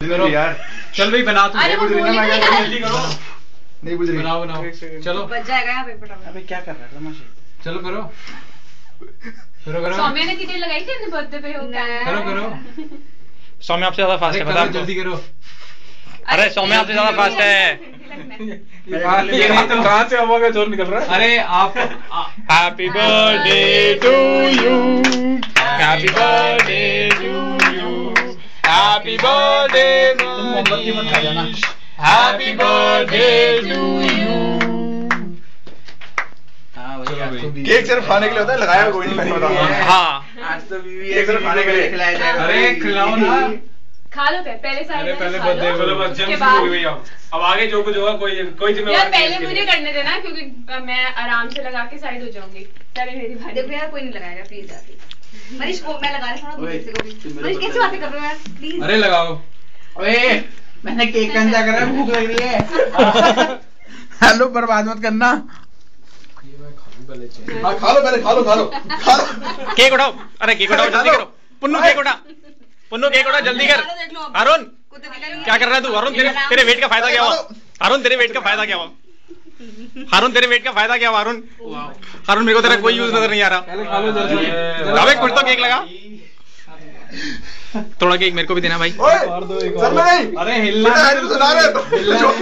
करो यार, चल भाई बना तू। अरे वो जल्दी करो, नहीं बुझ रही, बनाओ बनाओ, चलो बच जाएगा यहाँ पे फटाफट। अबे क्या कर रहा है तमाशे, चलो करो करो करो। सौम्या ने कितनी लगाई थी अपने बर्थडे पे? करो करो, सौम्या आपसे ज्यादा फास्ट है, बता जल्दी करो। अरे सौम्या आपसे ज्यादा फास्ट है। ये नहीं तो कहाँ से हवा का जोर निकल रहा है। अरे आप happy birthday to you, happy birthday to you, happy birthday मोमबत्ती मत खा जाना। Happy birthday to you. Cake सिर्फ खाने के लिए होता है, लगाया कोई नहीं, मैंने बताया। हाँ आज तो बीवी केक सिर्फ खाने के लिए खिलाया जाएगा। अरे खिलाओ ना, खा लो पहले सारे पहले बर्थडे चलो बस जल्दी शुरू हो गई। अब आगे जो कुछ होगा कोई जिम्मेवारी यार पहले मुझे करने देना, क्योंकि मैं आराम से लगा के साइड हो जाऊंगी। पहले मेरी भाई। देखो यार कोई नहीं लगाएगा प्लीज आके। मनीष को मैं लगा रहा हूँ किसी को भी। मनीष कैसी बातें कर रहे हो यार प्लीज। अरे लगाओ। ओए मैंने केक कंजा कर रहा है, भूख लग रही है। हेलो बर्बाद मत करना। हाँ खा लो पहले, खा लो खा लो खा लो। केक उठाओ, अरे केक उठाओ जल्दी करो। पुन्नू केक उठा, पुन्नू केक उठा जल्दी कर। अरुण क्या कर रहा है तू? अरुण तेरे वेट का फायदा क्या हुआ? अरुण तेरे वेट का फायदा क्या हुआ? अरुण तेरे वेट का फायदा क्या हुआ? अरुण अरुण मेरे को तेरा कोई यूज नजर नहीं आ रहा। खा लो जल्दी। अबे कुछ तो केक लगा, थोड़ा केक मेरे को भी देना भाई। सर में नहीं, अरे हिलना सुना रहे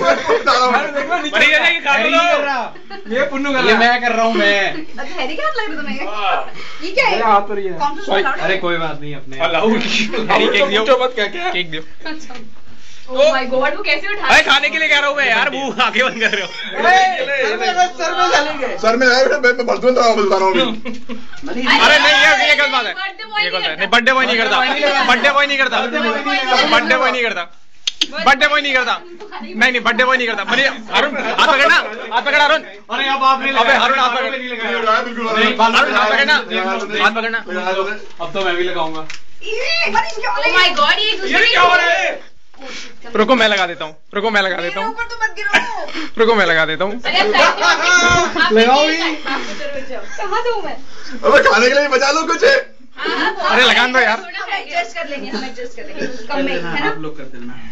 ये पुन्नू कर रहा है, मैं कर रहा हूँ मैं। अच्छा हैरी क्या लग रहा है तुम्हें? ये क्या है? हाथ पर ही है। कौन सा अलाउड है? अरे कोई बात नहीं, अपने केक दियो, मत क्या क्या केक दियो। ओह माय गॉड, वो कैसे उठा? अरे खाने के लिए कह रहा हूँ मैं यार, मुंह आगे बंद कर रहे हो। सर में मैं भर दूंगा बता रहा हूँ अभी। अरे नहीं ये गलत बात है, ये गलत है। नहीं बर्थडे बॉय नहीं करता, बर्थडे बॉय नहीं करता, बर्थडे बॉय नहीं करता, बर्थडे बॉय नहीं करता। नहीं नहीं बर्थडे बॉय नहीं करता। मनी अरुण हाथ पकड़ना, हाथ पकड़ अरुण। अरे अब आपने अबे अरुण हाथ पकड़, अरुण हाथ पकड़ना, हाथ पकड़ना। अब तो मैं भी लगाऊंगा। मनीष क्या हो ओह रहा माय है? गॉड, ये दूसरी क्या हो रहा है? रुको मैं लगा देता हूँ, रुको मैं लगा देता हूँ, ऊपर तो मत गिरो। रुको मैं लगा देता हूँ। अरे आप साइड में लगाओ ही। कहाँ दूँ मैं? अबे खाने के लिए बचा लो कुछ। अरे लगा दो यार। हम एडजस्ट कर लेंगे, हम एडजस्ट कर लेंगे कम में, है ना? आप लोग कर देना।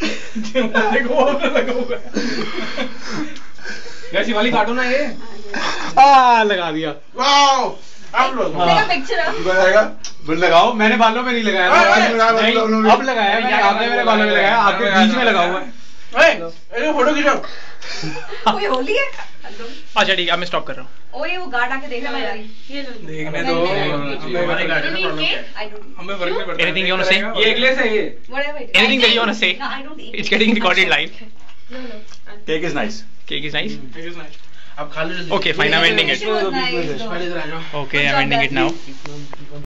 वैसी वाली काटो ना ये। लगा दिया। वाओ आप लोग मेरा पिक्चर है। लगाएगा बिल लगाओ, मैंने बालों में नहीं लगाया ना। नहीं, अब लगाया मैंने, आपने मेरे बालों में लगाया, आपके बीच में लगा हुआ है। ए फोटो खींचो। कोई होली है? अच्छा ठीक है, अब मैं स्टॉप कर रहा हूँ। ओए वो गार्ड आके देखा मेरा। ये लो। देखने दो, हमारे गार्डन में प्रॉब्लम क्या है? I don't eat. हमें फर्क नहीं पड़ता। Anything you wanna say? ये एगलेस है ये। Whatever it is. Anything that you wanna say? No, I don't eat. It's getting recorded live. लो लो। Cake is nice. Cake is nice. अब खा लो जल्दी। Okay, fine. I'm ending it. It was nice, though. पहले इधर आ जाओ। Okay, I'm ending it now.